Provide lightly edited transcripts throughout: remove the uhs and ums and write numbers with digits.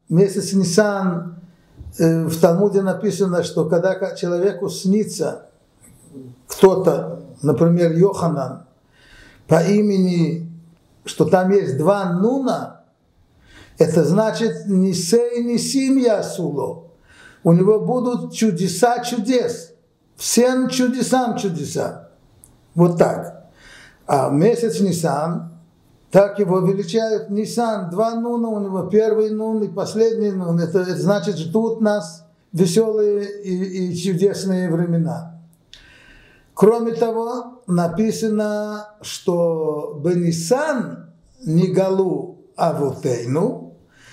месяц Нисан, в Талмуде написано, что когда человеку снится кто-то, например, Йоханан, по имени, что там есть два нуна, это значит «Нисей нисим ясуло». У него будут чудеса чудес. Всем чудесам чудеса. Вот так. А месяц Нисан, так его величают Нисан. Два нуна у него, первый нун и последний нун. Это значит, ждут нас веселые и чудесные времена. Кроме того, написано, что Бенисан Нигалу Авутейну,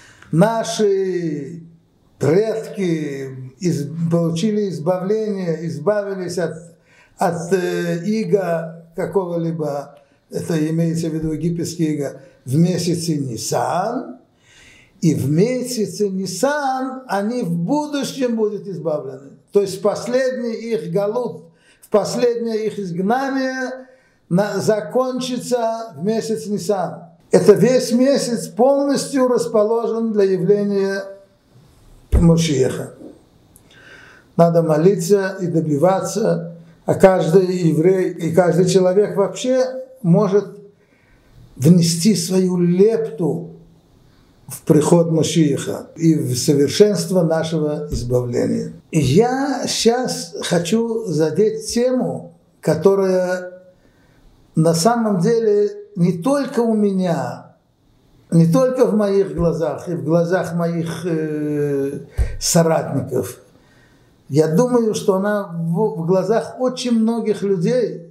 наши предки получили избавление, избавились от ига какого-либо, это имеется в виду египетский иго, в месяце Нисан, и в месяце Нисан они в будущем будут избавлены. То есть последний их галут, последнее их изгнание закончится в месяц Нисан. Это весь месяц полностью расположен для явления Машиаха. Надо молиться и добиваться, а каждый еврей и каждый человек вообще может внести свою лепту в приход Машиаха и в совершенство нашего избавления. И я сейчас хочу задеть тему, которая на самом деле не только у меня, не только в моих глазах и в глазах моих соратников. Я думаю, что она в глазах очень многих людей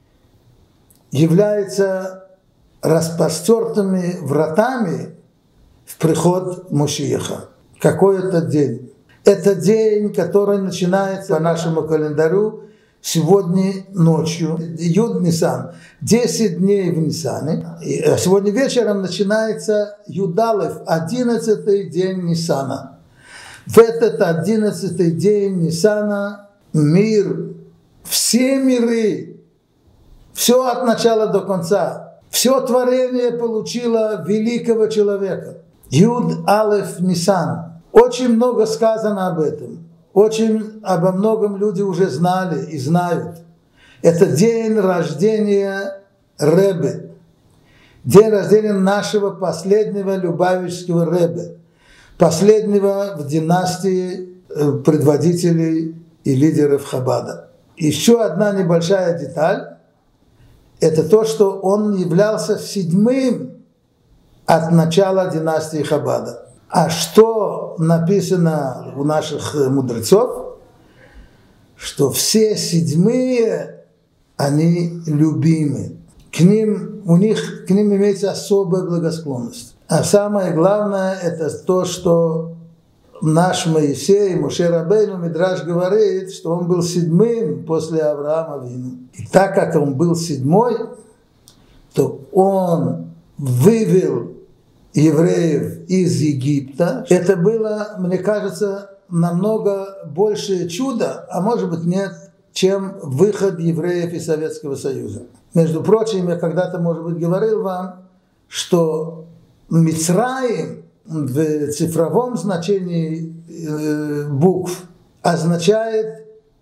является распростертыми вратами в приход Машиаха. Какой это день? Это день, который начинается по нашему календарю сегодня ночью. Юд Нисан. 10 дней в Нисане. А сегодня вечером начинается Юдалев, 11-й день Нисана. В этот 11-й день Нисана мир, все миры, все от начала до конца, все творение получило великого человека. Юд Алеф Нисан. Очень много сказано об этом. Очень обо многом люди уже знали и знают. Это день рождения Ребе. День рождения нашего последнего любавичского Ребе. Последнего в династии предводителей и лидеров Хаббада. Еще одна небольшая деталь. Это то, что он являлся седьмым от начала династии Хаббада. А что написано у наших мудрецов? Что все седьмые, они любимы. К ним имеется особая благосклонность. А самое главное, это то, что наш Моисей, Моше Рабейну, Мидраш говорит, что он был седьмым после Авраама Авину. И так как он был седьмой, то он вывел евреев из Египта. Это было, мне кажется, намного большее чудо, а может быть нет, чем выход евреев из Советского Союза. Между прочим, я когда-то, может быть, говорил вам, что Мицраим в цифровом значении букв означает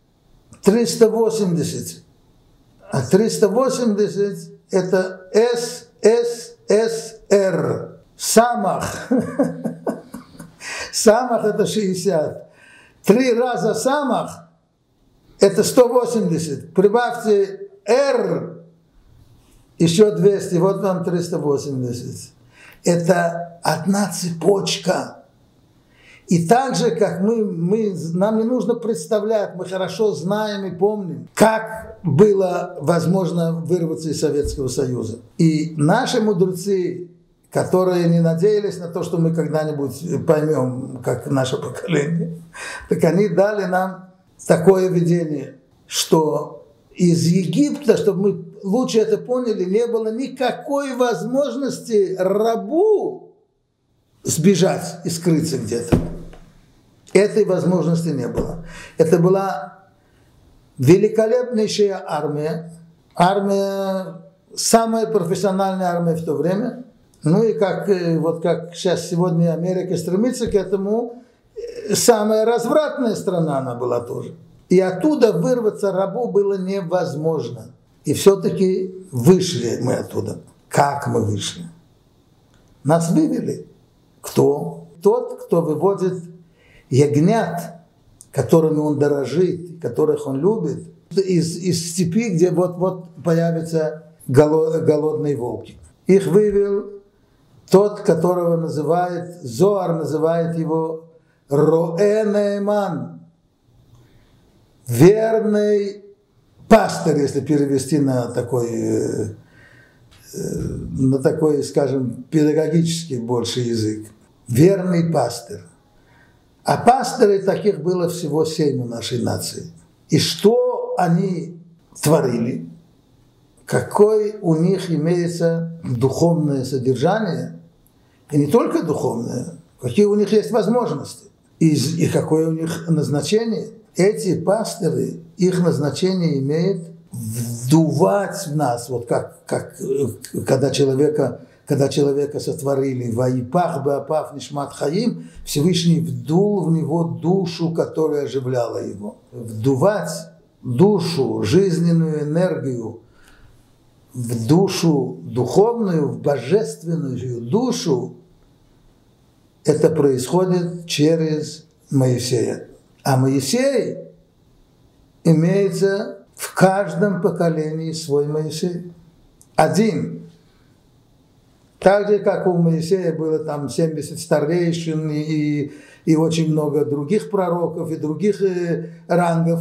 380. А 380 это СССР. Самах. Самах это 60. 3 раза самах это 180. Прибавьте R еще 200. Вот вам 380. Это одна цепочка. И так же, как нам не нужно представлять, мы хорошо знаем и помним, как было возможно вырваться из Советского Союза. И наши мудрецы, которые не надеялись на то, что мы когда-нибудь поймем, как наше поколение, так они дали нам такое видение, что из Египта, чтобы мы лучше это поняли, не было никакой возможности рабу сбежать и скрыться где-то. Этой возможности не было. Это была великолепнейшая армия, самая профессиональная армия в то время, Ну и вот как сейчас сегодня Америка стремится к этому, самая развратная страна она была тоже. И оттуда вырваться рабу было невозможно. И все-таки вышли мы оттуда. Как мы вышли? Нас вывели. Кто? Тот, кто выводит ягнят, которыми он дорожит, которых он любит, из степи, где вот появятся голодные волки. Их вывел тот, которого называет, Зоар называет его Роэ Наэман, верный пастырь, если перевести на такой, скажем, педагогический больше язык. Верный пастырь. А пастырей таких было всего 7 у нашей нации. И что они творили? Какое у них имеется духовное содержание, и не только духовное, какие у них есть возможности, и какое у них назначение. Эти пастыри, их назначение имеет вдувать в нас, вот как когда человека сотворили, «Ваипах беапав нишмат хаим», Всевышний вдул в него душу, которая оживляла его. Вдувать душу, жизненную энергию в душу духовную, в божественную душу, это происходит через Моисея. А Моисей имеется в каждом поколении свой Моисей. Один. Так же, как у Моисея было там 70 старейшин и очень много других пророков и других рангов.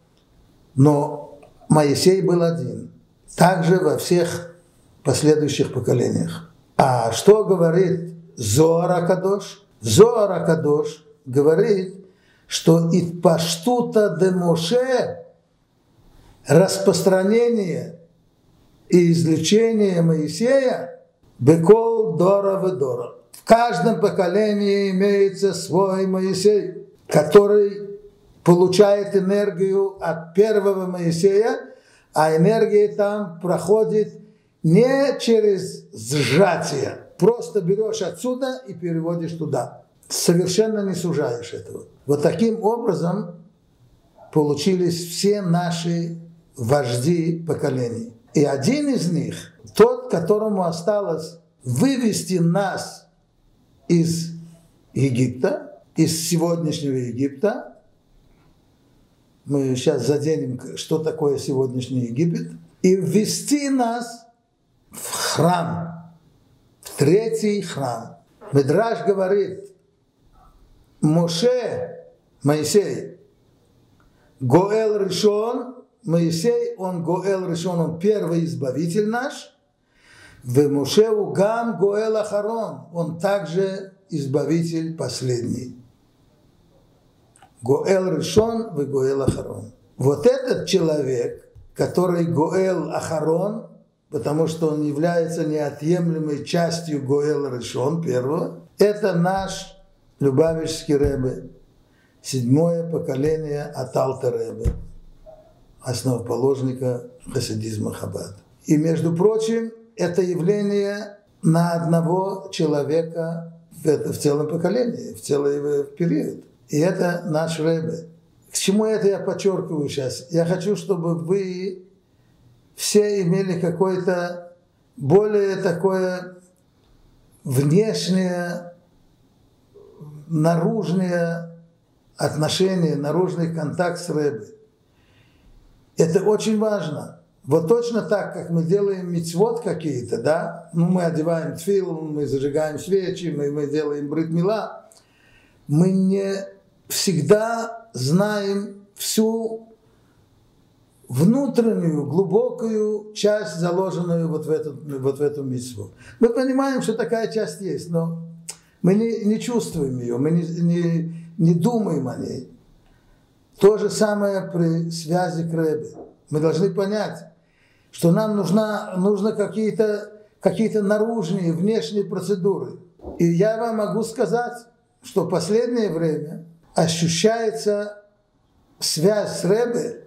Но Моисей был один. Также во всех последующих поколениях. А что говорит Зоар ха-Кадош? Зоар ха-Кадош говорит, что «Итпаштута де Моше» распространение и излечение Моисея «Бекол дора ведора». В каждом поколении имеется свой Моисей, который получает энергию от первого Моисея, а энергия там проходит не через сжатие. Просто берешь отсюда и переводишь туда. Совершенно не сужаешь этого. Вот таким образом получились все наши вожди поколений. И один из них, тот, которому осталось вывести нас из Египта, из сегодняшнего Египта, мы сейчас заденем, что такое сегодняшний Египет, и ввести нас в храм, в третий храм. Мидраш говорит, Моше, Моисей, Гоэл Ришон, Моисей, он Гоэл Ришон, он первый избавитель наш, в Моше Угам Гоэл Ахарон, он также избавитель последний. Гоэл Ришон в Гоэл Ахарон. Вот этот человек, который Гоэл Ахарон, потому что он является неотъемлемой частью Гоэл Ришон, первого, это наш Любавичский Ребе, 7-е поколение от Алтер Ребе, основоположника хасидизма Хаббат. И, между прочим, это явление на одного человека в целом поколении, в целый период. И это наш Ребе. К чему это я подчеркиваю сейчас? Я хочу, чтобы вы все имели какое-то более такое внешнее, наружное отношение, наружный контакт с Ребе. Это очень важно. Вот точно так, как мы делаем мицвот какие-то, да, мы одеваем тфил, мы зажигаем свечи, мы делаем брит мила, мы не всегда знаем всю внутреннюю, глубокую часть, заложенную вот в эту мицву. Мы понимаем, что такая часть есть, но мы не чувствуем ее, мы не думаем о ней. То же самое при связи к Ребе. Мы должны понять, что нам нужно какие-то наружные, внешние процедуры. И я вам могу сказать, что в последнее время ощущается связь с Ребе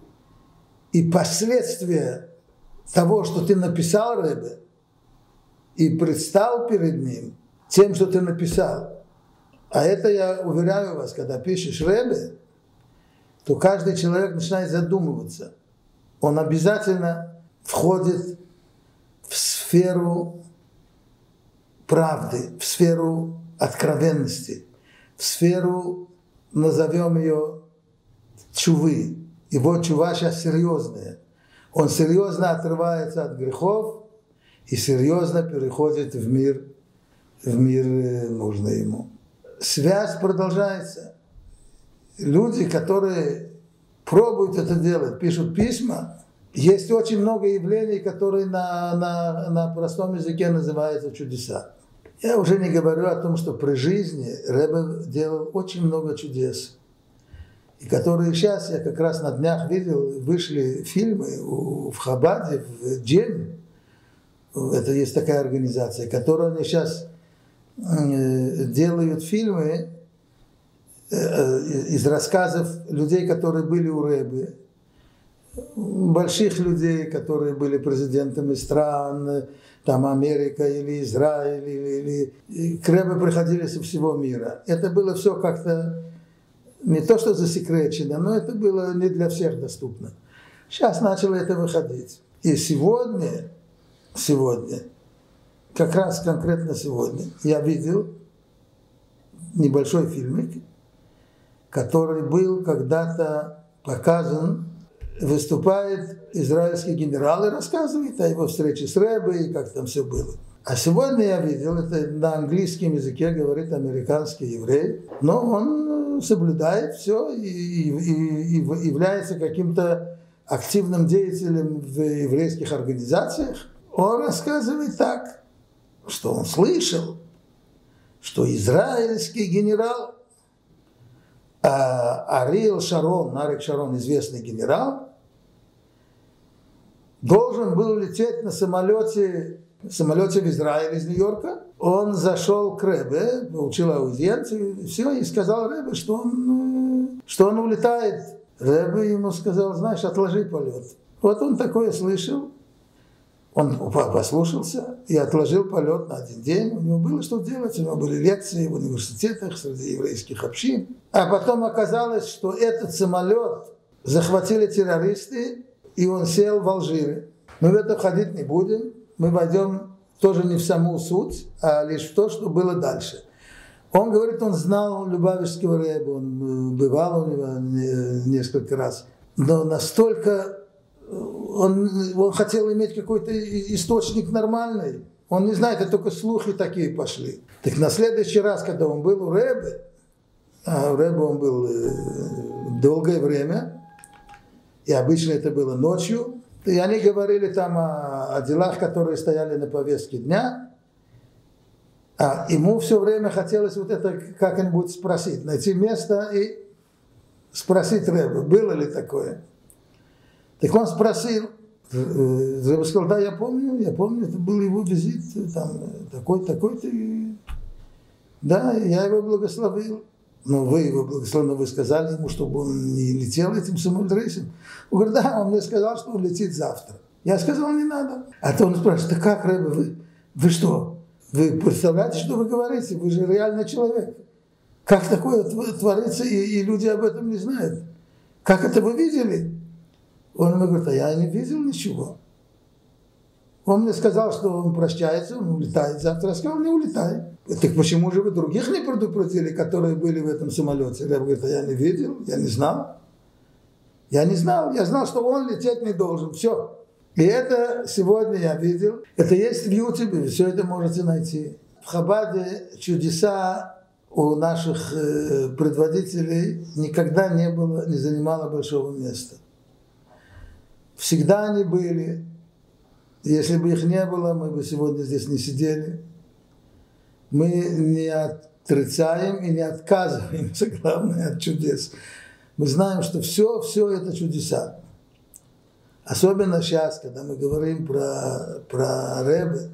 и последствия того, что ты написал Ребе, и предстал перед ним тем, что ты написал. А это, я уверяю вас, когда пишешь Ребе, то каждый человек начинает задумываться. Он обязательно входит в сферу правды, в сферу откровенности, в сферу, назовем ее, чувы. Его чува сейчас серьезная. Он серьезно отрывается от грехов и серьезно переходит в мир нужный ему. Связь продолжается. Люди, которые пробуют это делать, пишут письма, есть очень много явлений, которые на простом языке называются чудеса. Я уже не говорю о том, что при жизни Ребе делал очень много чудес. И которые сейчас, я как раз на днях видел, вышли фильмы в Хабаде, в Джеме. Это есть такая организация, которая они сейчас делают фильмы из рассказов людей, которые были у Ребе, больших людей, которые были президентами стран, там Америка или Израиль, или к Ребе приходили со всего мира. Это было все как-то не то что засекречено, но это было не для всех доступно. Сейчас начало это выходить. И сегодня, как раз конкретно сегодня, я видел небольшой фильмик, который был когда-то показан. Выступает израильский генерал и рассказывает о его встрече с Ребе и как там все было. А сегодня я видел, это на английском языке говорит американский еврей, но он соблюдает все и является каким-то активным деятелем в еврейских организациях. Он рассказывает так, что он слышал, что израильский генерал Арик Шарон, известный генерал, должен был лететь на самолете в Израиль из Нью-Йорка. Он зашел к Ребе, получил аудиенцию, и все, и сказал Ребе, что он улетает. Ребе ему сказал: знаешь, отложи полет. Вот он такое слышал. Он послушался и отложил полет на один день. У него было что делать, у него были лекции в университетах среди еврейских общин. А потом оказалось, что этот самолет захватили террористы, и он сел в Алжире. Мы в это входить не будем. Мы войдем тоже не в саму суть, а лишь в то, что было дальше. Он говорит, он знал Любавичского Ребе, он бывал у него несколько раз. Но настолько он хотел иметь какой-то источник нормальный. Он не знает, это только слухи такие пошли. Так на следующий раз, когда он был у Ребе, а у Ребе он был долгое время, и обычно это было ночью, и они говорили там о делах, которые стояли на повестке дня. А ему все время хотелось вот это как-нибудь спросить, найти место и спросить Ребе, было ли такое. Так он спросил, Ребе сказал: да, я помню, это был его визит, там, такой-то. Да, я его благословил. Но вы его благословили, вы сказали ему, чтобы он не летел этим самолетом. Он говорит: да, он мне сказал, что он летит завтра. Я сказал: не надо. А то он спрашивает: да как, Ребе, вы что? Вы представляете, что вы говорите? Вы же реальный человек. Как такое творится, и люди об этом не знают? Как это вы видели? Он мне говорит: а я не видел ничего. Он мне сказал, что он прощается, он улетает завтра. Я сказал: не улетай. Так почему же вы других не предупредили, которые были в этом самолете? Я говорю: а я не видел, я не знал. Я знал, что он лететь не должен. Все. И это сегодня я видел. Это есть в Ютубе, вы все это можете найти. В Хабаде чудеса у наших предводителей никогда не занимало большого места. Всегда они были. Если бы их не было, мы бы сегодня здесь не сидели. Мы не отрицаем и не отказываемся, главное, от чудес. Мы знаем, что все это чудеса. Особенно сейчас, когда мы говорим про Ребе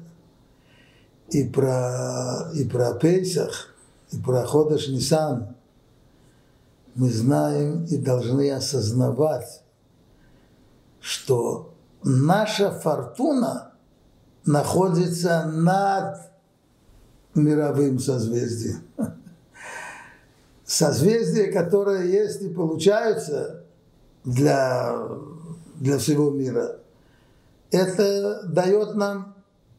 и про Пейсах, и про Ходеш Нисан, мы знаем и должны осознавать, что наша фортуна находится над мировым созвездием. Созвездия, которые есть и получаются для всего мира, это дает нам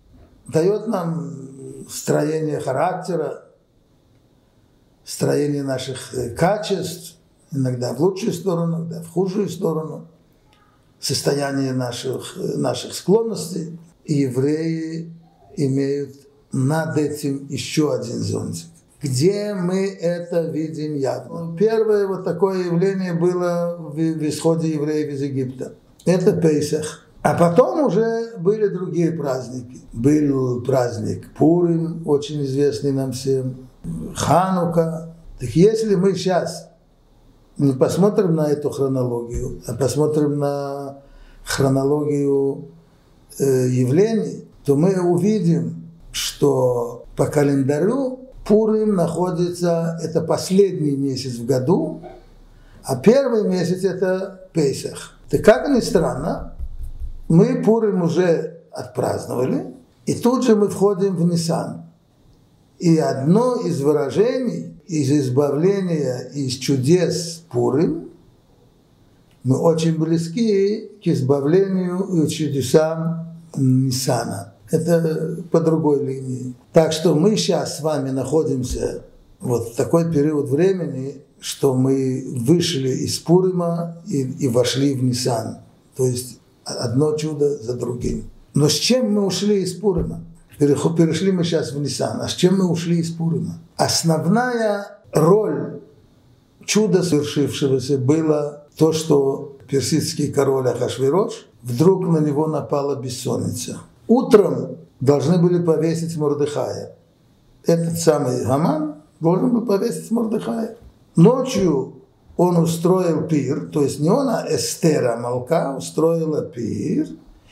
строение характера, строение наших качеств, иногда в лучшую сторону, иногда в худшую сторону, состояние наших склонностей. И евреи имеют над этим еще один зонтик. Где мы это видим явно? Первое вот такое явление было в исходе евреев из Египта. Это Пейсах. А потом уже были другие праздники. Был праздник Пурим, очень известный нам всем, Ханука. Так если мы сейчас не посмотрим на эту хронологию, а посмотрим на хронологию явлений, то мы увидим, что по календарю Пурим находится, это последний месяц в году, а первый месяц это Пейсах. Так как ни странно, мы Пурим уже отпраздновали, и тут же мы входим в Нисан. И одно из выражений из избавления, из чудес Пурим, мы очень близки к избавлению и чудесам Нисана. Это по другой линии. Так что мы сейчас с вами находимся вот в такой период времени, что мы вышли из Пурима и вошли в Нисан. То есть одно чудо за другим. Но с чем мы ушли из Пурима? Перешли мы сейчас в Нисан. А с чем мы ушли из Пурима? Основная роль чуда совершившегося было то, что персидский король Ахашвирош, вдруг на него напала бессонница. Утром должны были повесить Мордехая. Этот самый Гаман должен был повесить Мордехая. Ночью он устроил пир, то есть не он, а Эстер Малка устроила пир.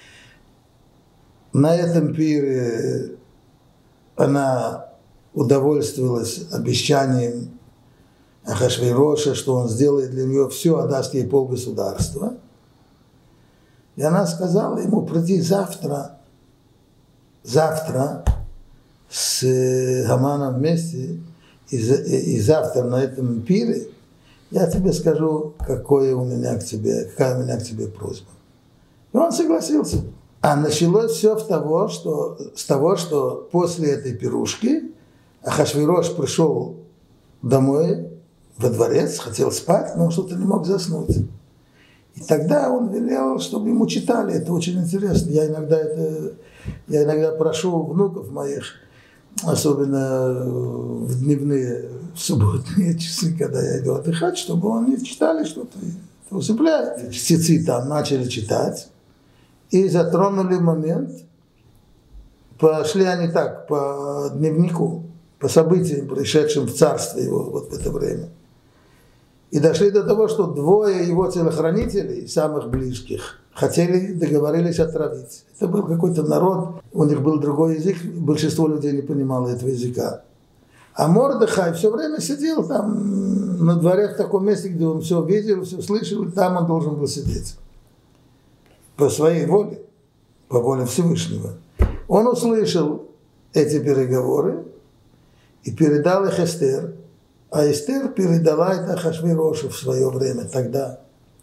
На этом пире она удовольствовалась обещанием Ахашвироша, что он сделает для нее все, отдаст ей полгосударства. И она сказала ему: приди завтра с Гаманом вместе, и завтра на этом пире я тебе скажу, какая у меня к тебе просьба. И он согласился. А началось все с того, что после этой пирушки Ахашвирош пришел домой, во дворец, хотел спать, но что-то не мог заснуть. И тогда он велел, чтобы ему читали. Это очень интересно. Я иногда прошу внуков моих, особенно в дневные, в субботние часы, когда я иду отдыхать, чтобы они читали что-то. Это усыпляет. Чтецы там начали читать и затронули момент. Пошли они так, по дневнику, по событиям, происшедшим в царстве его вот в это время. И дошли до того, что двое его телохранителей, самых близких, договорились отравить. Это был какой-то народ, у них был другой язык, большинство людей не понимало этого языка. А Мордехай все время сидел там на дворе в таком месте, где он все видел, все слышал, и там он должен был сидеть. По своей воле, по воле Всевышнего. Он услышал эти переговоры и передал их Эстер. А Эстер передала это Ахашвирошу в свое время тогда.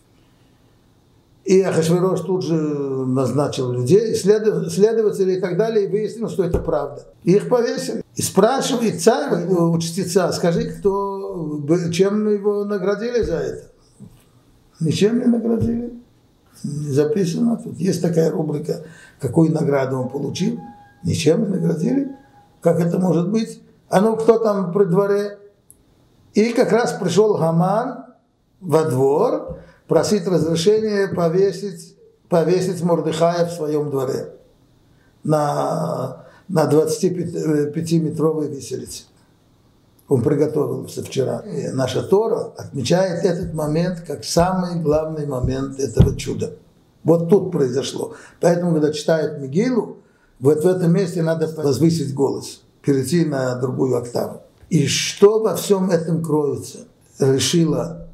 И Ахашвирош тут же назначил людей, следователей и так далее, и выяснил, что это правда. И их повесили. И спрашивает царь у чтеца: скажи, чем его наградили за это? Ничем не наградили. Не записано. Тут есть такая рубрика, какую награду он получил. Ничем не наградили. Как это может быть? А ну, кто там при дворе? И как раз пришел Гаман во двор просить разрешения повесить Мордехая в своем дворе на 25-метровой виселице. Он приготовился вчера. И наша Тора отмечает этот момент как самый главный момент этого чуда. Вот тут произошло. Поэтому, когда читают Мегилу, вот в этом месте надо возвысить голос, перейти на другую октаву. И что во всем этом кроется, решила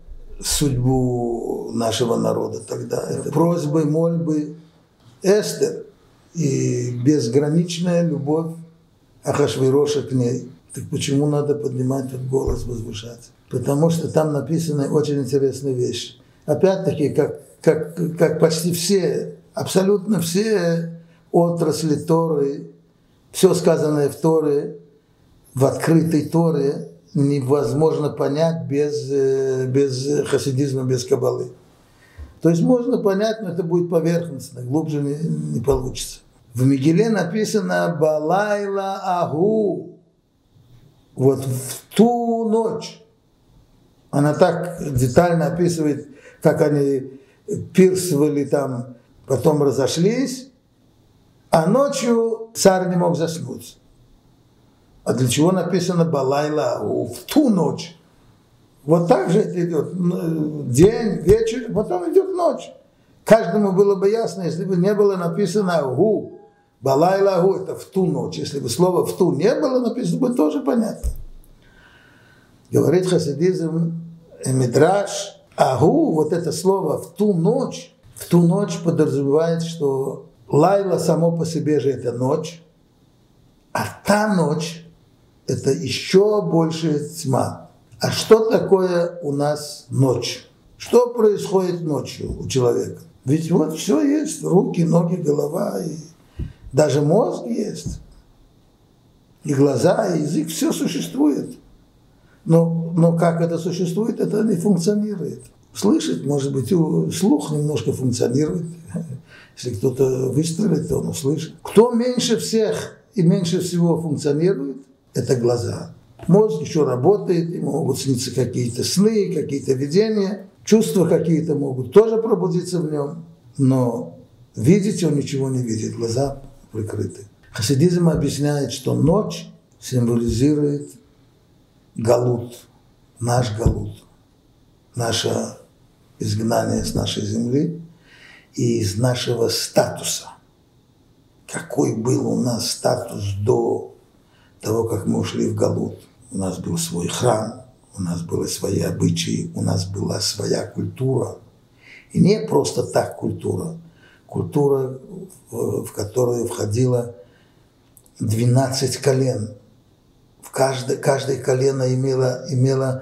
судьбу нашего народа тогда. Это просьбы, мольбы Эстер. и безграничная любовь Ахашвироша к ней. Так почему надо поднимать этот голос, возвышаться? Потому что там написаны очень интересные вещи. Опять-таки, как почти все, абсолютно все отрасли Торы, все сказанное в Торе, в открытой Торе, невозможно понять без хасидизма, без каббалы. То есть можно понять, но это будет поверхностно, глубже не получится. В Мегиле написано «Балайла агу». Вот в ту ночь. Она так детально описывает, как они пирсовали там, потом разошлись, а ночью царь не мог заснуть. А для чего написано «Балайла агу» в ту ночь? Вот так же это идет. День, вечер, потом идет ночь. Каждому было бы ясно, если бы не было написано «Агу». Балайла агу – это в ту ночь. Если бы слово «в ту» не было написано, бы тоже понятно. Говорит хасидизм, мидраш, агу, вот это слово в ту ночь подразумевает, что лайла само по себе же это ночь, а та ночь – это еще большая тьма. А что такое у нас ночь? Что происходит ночью у человека? Ведь вот все есть, руки, ноги, голова, и даже мозг есть, и глаза, и язык, все существует. Но как это существует, это не функционирует. Слышать, может быть, слух немножко функционирует. Если кто-то выстрелит, то он услышит. Кто меньше всех и меньше всего функционирует, это глаза. Мозг еще работает, ему могут сниться какие-то сны, какие-то видения, чувства какие-то могут тоже пробудиться в нем, но видеть он ничего не видит, глаза прикрыты. Хасидизм объясняет, что ночь символизирует галут, наш галут, наше изгнание с нашей земли и из нашего статуса. Какой был у нас статус до того, как мы ушли в галут? У нас был свой храм, у нас были свои обычаи, у нас была своя культура. И не просто так культура. Культура, в которую входило 12 колен. Каждое колено имело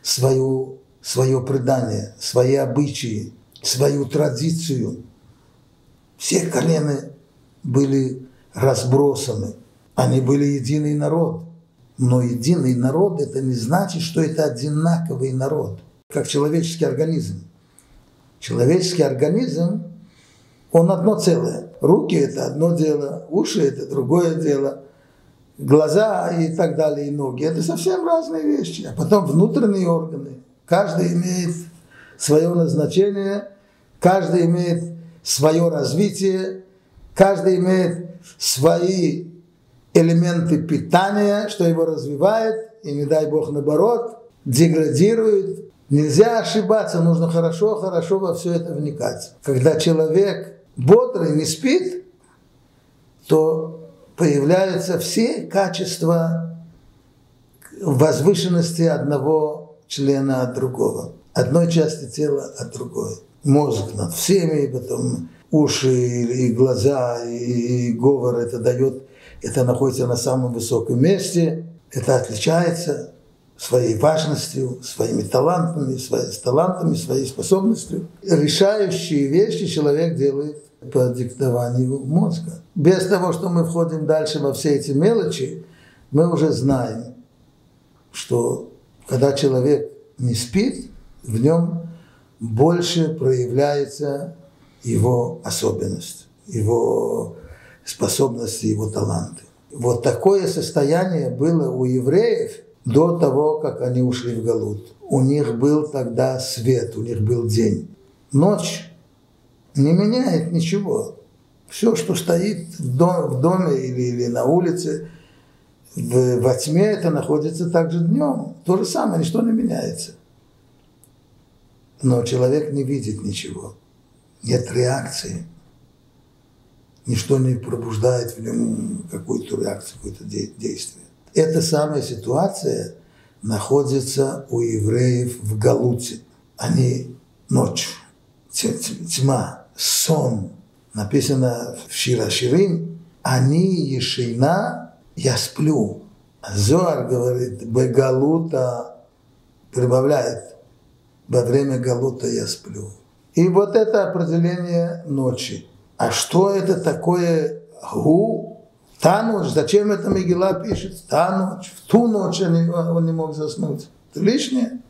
свое предание, свои обычаи, свою традицию. Все колена были разбросаны. Они были единый народ. Но единый народ – это не значит, что это одинаковый народ, как человеческий организм. Человеческий организм, он одно целое. Руки – это одно дело, уши – это другое дело, глаза и так далее, и ноги – это совсем разные вещи. А потом внутренние органы. Каждый имеет свое назначение, каждый имеет свое развитие, каждый имеет свои элементы питания, что его развивает, и не дай Бог наоборот, деградирует. Нельзя ошибаться, нужно хорошо во все это вникать. Когда человек бодрый, не спит, то появляются все качества возвышенности одного члена от другого, одной части тела от другой. Мозг над всеми, потом уши и глаза, и говор, это находится на самом высоком месте, это отличается своей важностью, своими талантами, своей способностью. Решающие вещи человек делает по диктованию мозга. Без того, что мы входим дальше во все эти мелочи, мы уже знаем, что когда человек не спит, в нем больше проявляется его особенность, его способности, его таланты. Вот такое состояние было у евреев до того, как они ушли в галут. У них был тогда свет, у них был день. Ночь не меняет ничего. Все, что стоит в доме или на улице, во тьме, это находится также днем. То же самое, ничто не меняется. Но человек не видит ничего. Нет реакции. Ничто не пробуждает в нем какую-то реакцию, какое-то действие. Эта самая ситуация находится у евреев в галуте. Они ночь, тьма, сон. Написано в Шира Ширим, «Они ешейна, я сплю». Зоар говорит, «Бегалута», прибавляет, «Во время галута я сплю». И вот это определение ночи. А что это такое гу? Та ночь, зачем это Мегила пишет? Та ночь, в ту ночь он не мог заснуть. Это лишнее?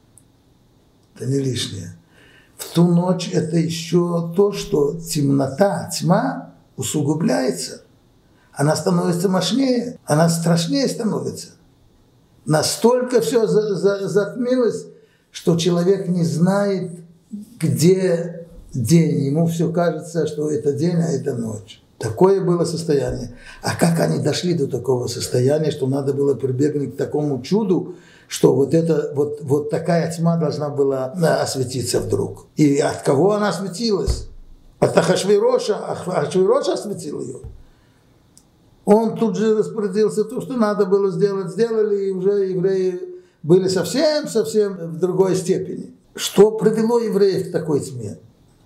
Это не лишнее. В ту ночь это еще то, что темнота, тьма усугубляется. Она становится мощнее, она страшнее становится. Настолько все затмилось, что человек не знает, где день. Ему все кажется, что это день, а это ночь. Такое было состояние. А как они дошли до такого состояния, что надо было прибегнуть к такому чуду, что вот такая тьма должна была осветиться вдруг. И от кого она осветилась? От Ахашвироша. Ахашвирош осветил ее. Он тут же распорядился то, что надо было сделать, сделали, и уже евреи были совсем в другой степени. Что привело евреев к такой тьме?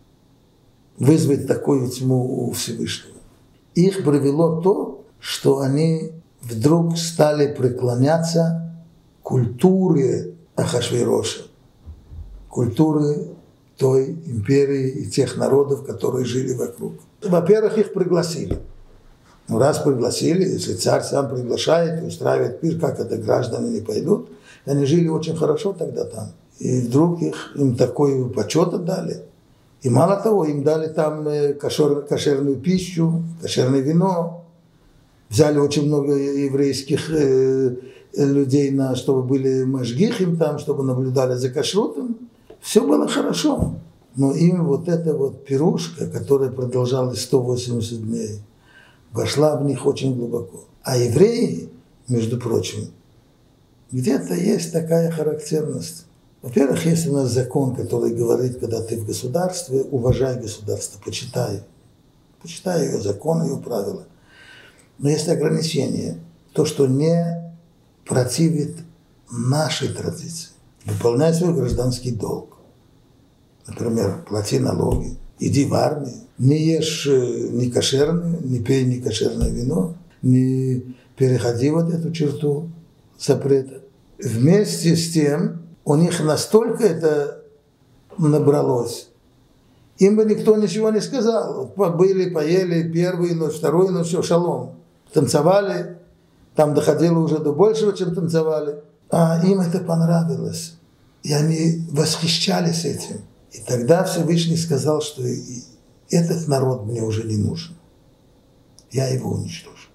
Вызвать такую тьму у Всевышнего. Их привело то, что они вдруг стали преклоняться культуре Ахашвироша, культуре той империи и тех народов, которые жили вокруг. Во-первых, их пригласили. Ну, раз пригласили, если царь сам приглашает и устраивает пир, как это граждане не пойдут, они жили очень хорошо тогда там. И вдруг им такой почет отдали. И мало того, им дали там кошерную пищу, кошерное вино. Взяли очень много еврейских людей, чтобы были машгихим там, чтобы наблюдали за кашрутом. Все было хорошо. Но им вот эта вот пирушка, которая продолжалась 180 дней, вошла в них очень глубоко. А евреи, между прочим, где-то есть такая характерность. Во-первых, есть у нас закон, который говорит, когда ты в государстве, уважай государство, почитай. Почитай ее законы, ее правила. Но есть ограничение. То, что не противит нашей традиции. Выполняй свой гражданский долг. Например, плати налоги, иди в армию, не ешь ни кошерное, не пей ни кошерное вино, не переходи вот эту черту запрета. Вместе с тем, у них настолько это набралось, им бы никто ничего не сказал. Побыли, поели, первую ночь, вторую ночь, все, шалом. Танцевали, там доходило уже до большего, чем танцевали. А им это понравилось. И они восхищались этим. И тогда Всевышний сказал, что этот народ мне уже не нужен. Я его уничтожу.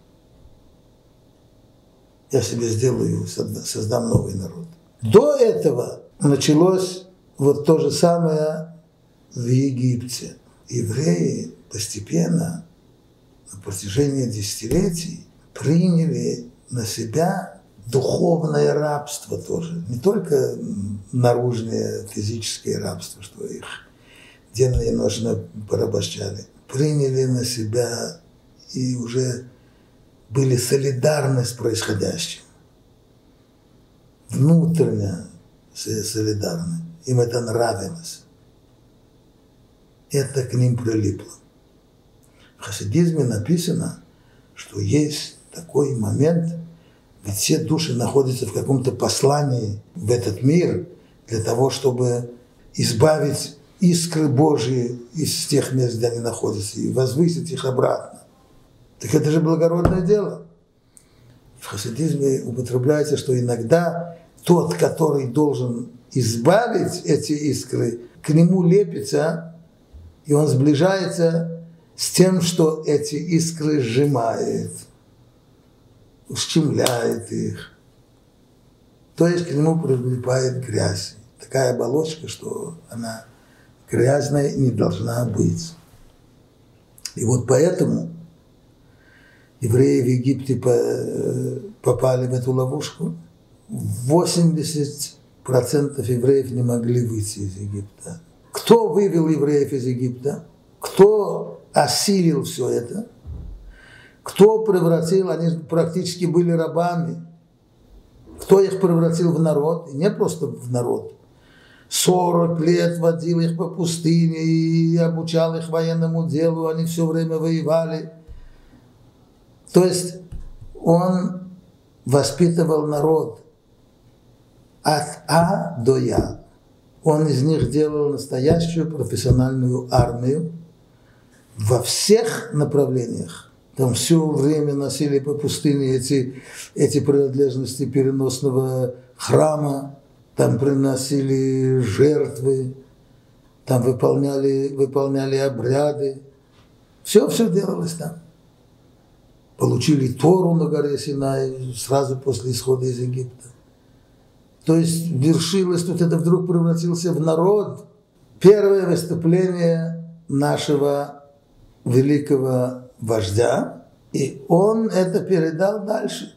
Я себе сделаю, создам новый народ. До этого началось вот то же самое в Египте. Евреи постепенно, на протяжении десятилетий, приняли на себя духовное рабство тоже. Не только наружное физическое рабство, что их денно и ночно порабощали. Приняли на себя и уже были солидарны с происходящим. Внутренне солидарны. Им это нравилось. Это к ним прилипло. В хасидизме написано, что есть такой момент, ведь все души находятся в каком-то послании в этот мир для того, чтобы избавить искры Божьи из тех мест, где они находятся, и возвысить их обратно. Так это же благородное дело. В хасидизме употребляется, что иногда тот, который должен избавить эти искры, к нему лепится, и он сближается с тем, что эти искры сжимает, ущемляет их. То есть к нему прилипает грязь. Такая оболочка, что она грязная не должна быть. И вот поэтому евреи в Египте попали в эту ловушку. 80% евреев не могли выйти из Египта. Кто вывел евреев из Египта? Кто осилил все это? Кто превратил, они практически были рабами. Кто их превратил в народ? И не просто в народ, 40 лет водил их по пустыне и обучал их военному делу, они все время воевали. То есть он воспитывал народ от А до Я. Он из них делал настоящую профессиональную армию во всех направлениях. Там все время носили по пустыне эти принадлежности переносного храма, там приносили жертвы, там выполняли обряды. Все делалось там. Получили Тору на горе Синай сразу после исхода из Египта. То есть вершилось, тут это вдруг превратился в народ. Первое выступление нашего великого вождя, и он это передал дальше.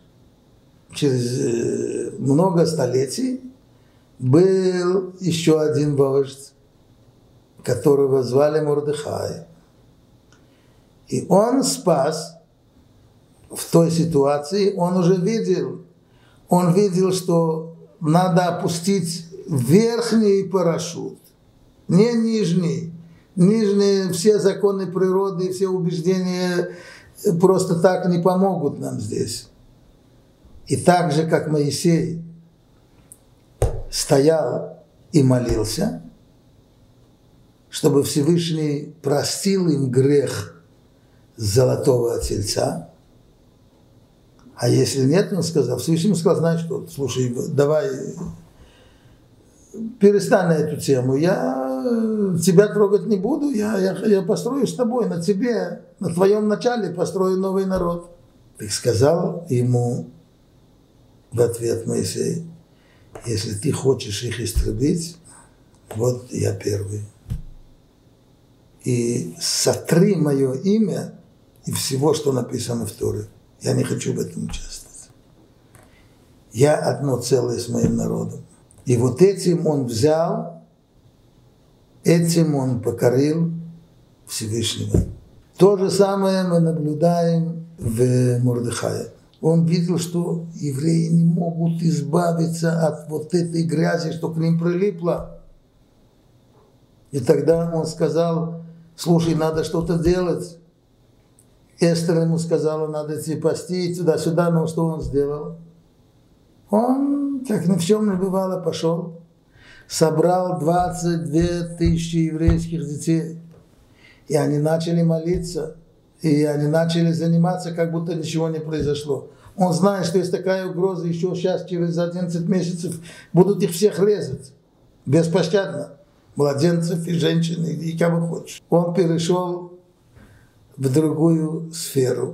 Через много столетий был еще один вождь, которого звали Мордехай. И он спас в той ситуации, он уже видел, что надо опустить верхний парашют, не нижний. Нижние все законы природы, все убеждения просто так не помогут нам здесь. И так же, как Моисей стоял и молился, чтобы Всевышний простил им грех золотого тельца. А если нет, он сказал, Всевышний сказал, знаешь что, слушай, давай перестань на эту тему, я тебя трогать не буду, я построю с тобой, на тебе, на твоем начале построю новый народ. И сказал ему в ответ Моисей, если ты хочешь их истребить, вот я первый. И сотри мое имя и всего, что написано в Торе. Я не хочу в этом участвовать. Я одно целое с моим народом. И вот этим он взял, этим он покорил Всевышнего. То же самое мы наблюдаем в Мордехае. Он видел, что евреи не могут избавиться от вот этой грязи, что к ним прилипло. И тогда он сказал, слушай, надо что-то делать. Эстер ему сказала, надо идти пасти, туда-сюда, но что он сделал? Он, как ни в чем не бывало, пошел, собрал 22 тысячи еврейских детей, и они начали молиться, и они начали заниматься, как будто ничего не произошло. Он знает, что есть такая угроза, еще сейчас, через 11 месяцев, будут их всех резать, беспощадно, младенцев и женщин, и кого хочешь. Он перешел в другую сферу,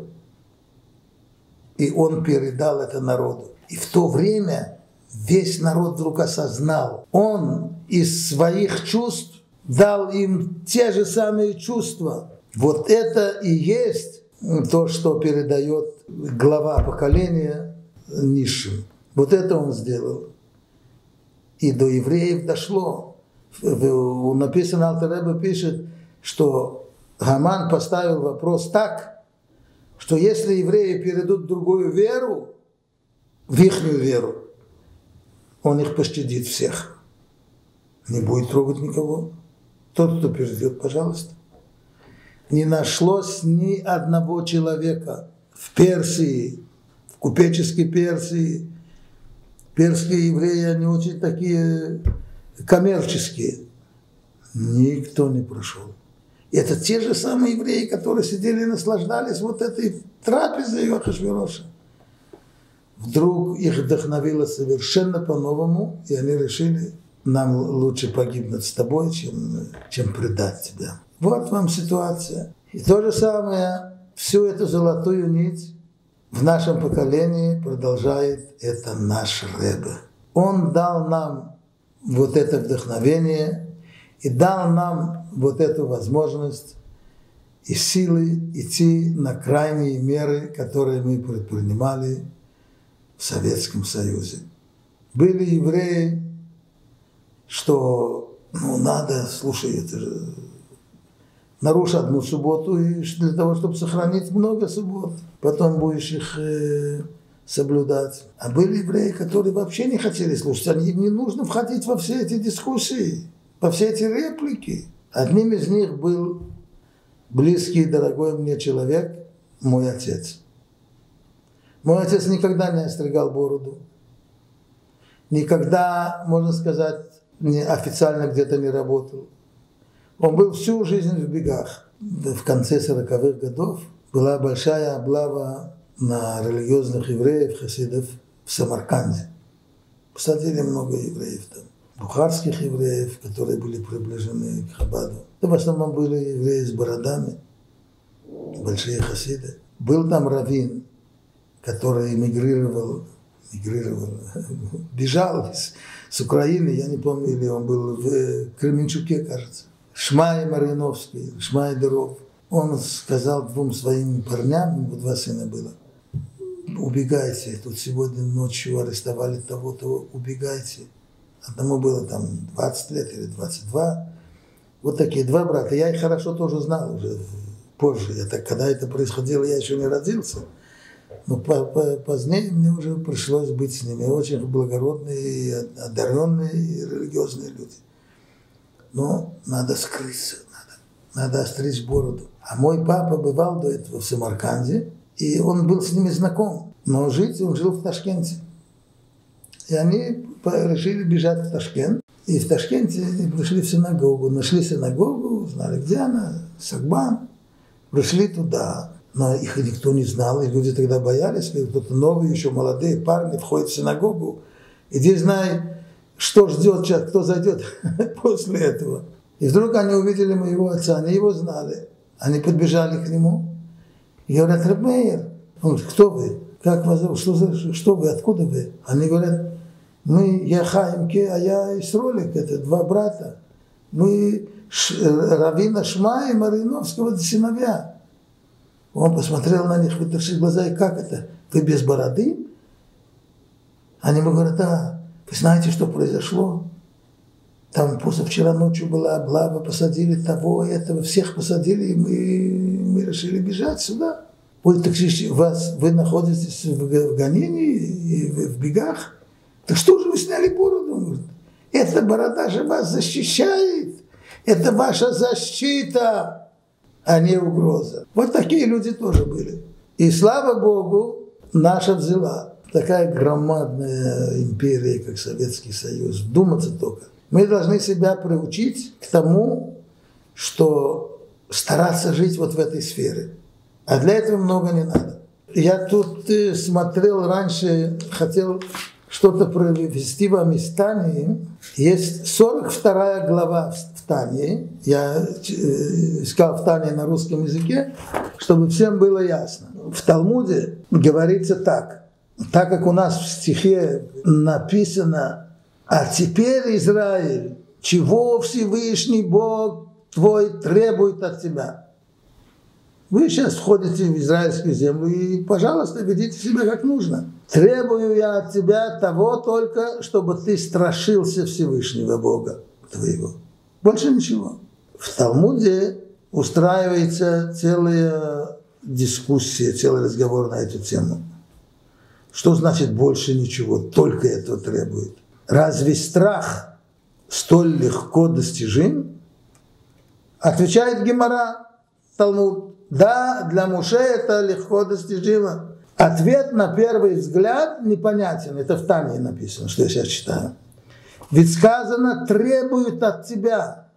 и он передал это народу. И в то время весь народ вдруг осознал, он из своих чувств дал им те же самые чувства. Вот это и есть то, что передает глава поколения низшим. Вот это он сделал. И до евреев дошло. Написано, Алтер Ребе пишет, что Гаман поставил вопрос так, что если евреи перейдут в другую веру, в ихнюю веру, он их пощадит всех. Не будет трогать никого. Тот, кто перейдет, пожалуйста. Не нашлось ни одного человека в Персии, в купеческой Персии. Перские евреи, они очень такие коммерческие. Никто не прошел. И это те же самые евреи, которые сидели и наслаждались вот этой трапезой Ахашвероша. Вдруг их вдохновило совершенно по-новому, и они решили, нам лучше погибнуть с тобой, чем предать тебя. Вот вам ситуация. И то же самое, всю эту золотую нить в нашем поколении продолжает это наш Ребе. Он дал нам вот это вдохновение и дал нам вот эту возможность и силы идти на крайние меры, которые мы предпринимали в Советском Союзе. Были евреи, что надо, слушай, это же нарушь одну субботу и для того, чтобы сохранить много суббот. Потом будешь их соблюдать. А были евреи, которые вообще не хотели слушать. Им не нужно входить во все эти дискуссии, во все эти реплики. Одним из них был близкий и дорогой мне человек, мой отец. Мой отец никогда не остригал бороду. Никогда, можно сказать, официально где-то не работал. Он был всю жизнь в бегах. В конце 40-х годов была большая облава на религиозных евреев, хасидов в Самарканде. Посадили много евреев там. Бухарских евреев, которые были приближены к Хабаду. Это в основном были евреи с бородами, большие хасиды. Был там раввин, который бежал с Украины, я не помню, или он был в Кременчуке, кажется. Шмай Мариновский, Шмай Дыров. Он сказал двум своим парням, 2 сына было: убегайте, тут сегодня ночью арестовали того-то, убегайте. Одному было там 20 лет или 22. Вот такие 2 брата. Я их хорошо тоже знал уже позже. Когда это происходило, я еще не родился. Но позднее мне уже пришлось быть с ними. Очень благородные, одаренные и религиозные люди. Но надо скрыться, надо остричь бороду. А мой папа бывал до этого в Самарканде, и он был с ними знаком. Но он жил в Ташкенте. И они решили бежать в Ташкент. И в Ташкенте они пришли в синагогу. Нашли синагогу, знали, где она, Сагбан. Пришли туда. Но их никто не знал, и люди тогда боялись, что кто-то новый, еще молодые парни входят в синагогу. Иди знай, что ждет сейчас, кто зайдет после этого. И вдруг они увидели моего отца, они его знали. Они подбежали к нему и говорят: Реб Меир. Он говорит: кто вы? Как вас зовут? Что вы? Откуда вы? Они говорят: я Хаимке, а я Исролик, это 2 брата. Мы раввина Шмая Мариновского сыновья. Он посмотрел на них, вытаращив глаза: и как это? Вы без бороды? Они ему говорят: да. Вы знаете, что произошло? Там позавчера ночью была облава, посадили того, этого, всех посадили, и мы решили бежать сюда. Ой, так вы находитесь в гонении и в бегах? Так что же вы сняли бороду? Он говорит: эта борода же вас защищает, это ваша защита, а не угроза. Вот такие люди тоже были. И слава Богу, наша взяла. Такая громадная империя, как Советский Союз. Вдуматься только. Мы должны себя приучить к тому, что стараться жить вот в этой сфере. А для этого много не надо. Я тут смотрел раньше, хотел что-то провести вам из Тании. Есть 42 глава в Тании. Я искал в Тании на русском языке, чтобы всем было ясно. В Талмуде говорится так. Так как у нас в стихе написано: а теперь, Израиль, чего Всевышний Бог твой требует от тебя? Вы сейчас входите в израильскую землю и, пожалуйста, ведите себя как нужно. Требую я от тебя того только, чтобы ты страшился Всевышнего Бога твоего. Больше ничего. В Талмуде устраивается целая дискуссия, целый разговор на эту тему. Что значит больше ничего, только этого требует? Разве страх столь легко достижим? Отвечает Гемара, Талмуд: да, для Моше это легко достижимо. Ответ на первый взгляд непонятен. Это в Тании написано, что я сейчас читаю. Ведь сказано: требует от тебя.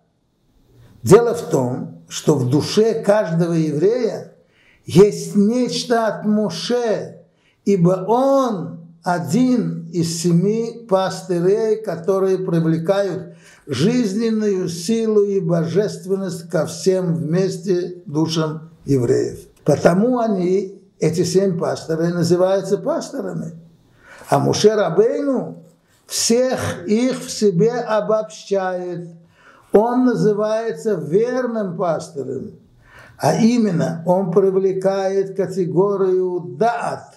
Дело в том, что в душе каждого еврея есть нечто от Моше, ибо он один из 7 пастырей, которые привлекают жизненную силу и божественность ко всем вместе душам евреев. Потому они, эти 7 пастырей, называются пасторами. А Моше Рабейну всех их в себе обобщает. Он называется верным пастырем. А именно, он привлекает категорию даат.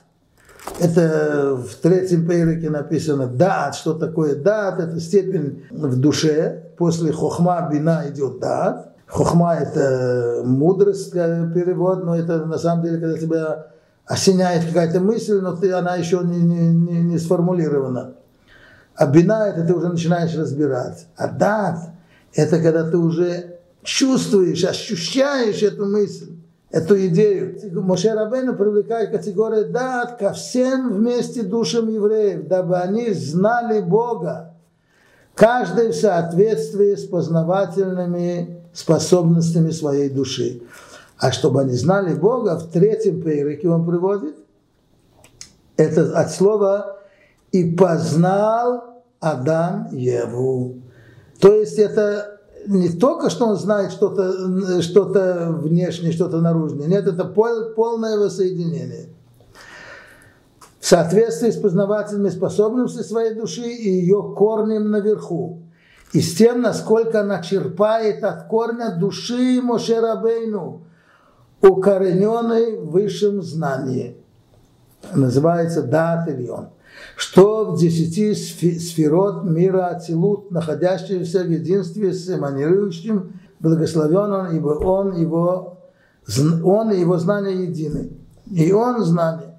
Это в 3-м переке написано даат. Что такое даат? Это степень в душе. После хохма бина идет даат. Хохма – это мудрость, перевод, но это на самом деле, когда тебя осеняет какая-то мысль, но она еще не сформулирована. А бина – это ты уже начинаешь разбирать. А дат – это когда ты уже чувствуешь, ощущаешь эту мысль, эту идею. Моше Рабейну привлекает категорию дат ко всем вместе душам евреев, дабы они знали Бога, каждый в соответствии с познавательными способностями своей души. А чтобы они знали Бога, в 3-м переке он приводит, это от слова «и познал Адам Еву». То есть это не только, что он знает что-то внешнее, что-то наружное. Нет, это полное воссоединение. В соответствии с познавательными способностями своей души и ее корнем наверху. И с тем, насколько она черпает от корня души Моше Рабейну, укорененной в высшем знании. Называется Даат Эльон. Что в 10 сферот мира Ацилут, находящихся в единстве с эманирующим, благословен он, ибо он и его знание едины. И он знание.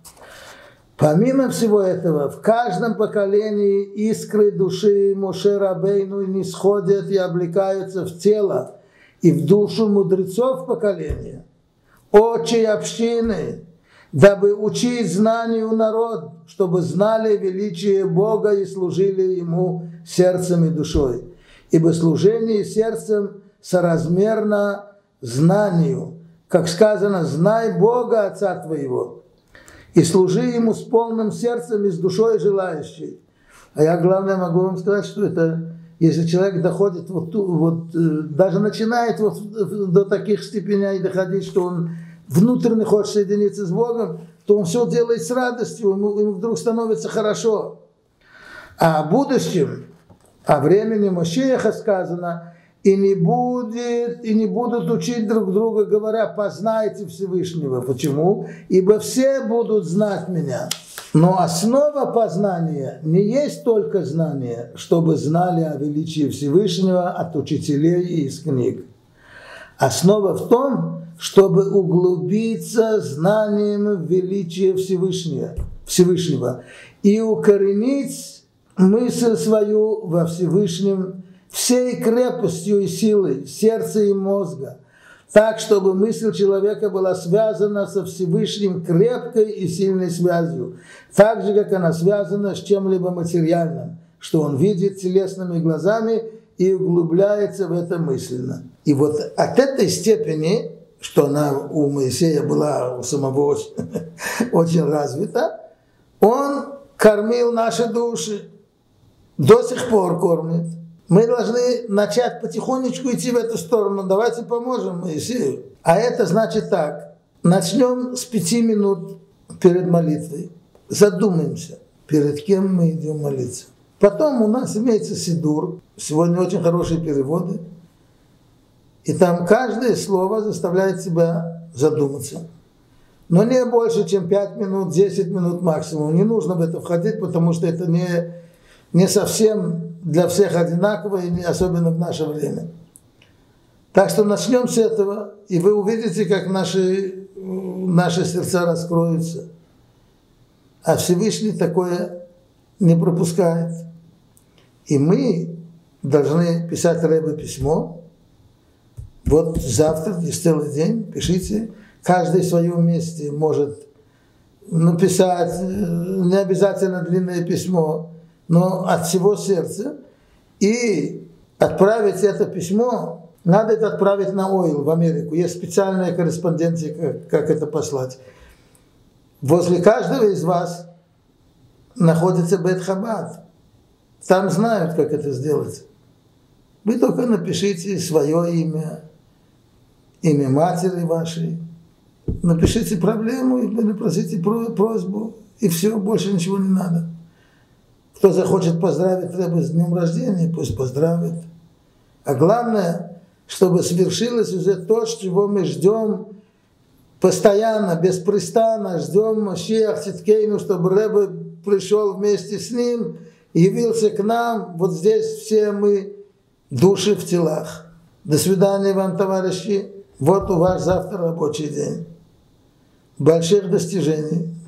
Помимо всего этого, в каждом поколении искры души Моше Рабейну не сходят и облекаются в тело и в душу мудрецов поколения, отчей общины, дабы учить знанию народ, чтобы знали величие Бога и служили Ему сердцем и душой. Ибо служение сердцем соразмерно знанию. Как сказано, знай Бога, Отца твоего, и служи Ему с полным сердцем и с душой желающей. А я, главное, могу вам сказать, что это, если человек доходит, даже начинает до таких степеней доходить, что он внутренне хочет соединиться с Богом, то он все делает с радостью, ему вдруг становится хорошо. А о будущем, о времени Машиаха сказано, и не будут учить друг друга, говоря, познайте Всевышнего. Почему? Ибо все будут знать меня. Но основа познания не есть только знание, чтобы знали о величии Всевышнего от учителей и из книг. Основа в том, чтобы углубиться знанием величия Всевышнего и укоренить мысль свою во Всевышнем всей крепостью и силой сердца и мозга, так, чтобы мысль человека была связана со Всевышним крепкой и сильной связью, так же, как она связана с чем-либо материальным, что он видит телесными глазами и углубляется в это мысленно. И вот от этой степени, что она у Моисея была у самого очень развита, он кормил наши души, до сих пор кормит. Мы должны начать потихонечку идти в эту сторону. Давайте поможем Моисею. А это значит так. Начнем с 5 минут перед молитвой. Задумаемся, перед кем мы идем молиться. Потом у нас имеется сидур. Сегодня очень хорошие переводы. И там каждое слово заставляет себя задуматься. Но не больше, чем 5 минут, 10 минут максимум. Не нужно в это входить, потому что это не совсем для всех одинаково, и особенно в наше время. Так что начнем с этого, и вы увидите, как наши сердца раскроются. А Всевышний такое не пропускает. И мы должны писать Ребе письмо. Вот завтра, есть целый день, пишите. Каждый в своем месте может написать, не обязательно длинное письмо, но от всего сердца, и отправить это письмо. Надо это отправить на Ойл в Америку. Есть специальная корреспонденция, как это послать. Возле каждого из вас находится Бет-Хабад. Там знают, как это сделать. Вы только напишите свое имя, имя матери вашей, напишите проблему и напросите просьбу, и все, больше ничего не надо. Кто захочет поздравить Ребе с днем рождения, пусть поздравит. А главное, чтобы свершилось уже то, чего мы ждем постоянно, беспрестанно, ждем Машиах Циткейну, чтобы Ребе пришел вместе с ним, явился к нам. Вот здесь все мы души в телах. До свидания вам, товарищи. Вот у вас завтра рабочий день. больших достижений.